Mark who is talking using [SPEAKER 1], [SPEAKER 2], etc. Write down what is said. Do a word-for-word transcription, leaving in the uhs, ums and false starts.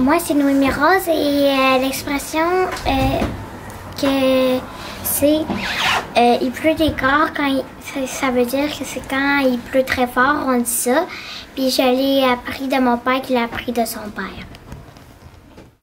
[SPEAKER 1] Moi, c'est Noémie Rose et euh, l'expression euh, que c'est euh, il pleut des corps quand il, ça, ça veut dire que c'est quand il pleut très fort, on dit ça. Puis je l'ai appris de mon père qui l'a appris de son père.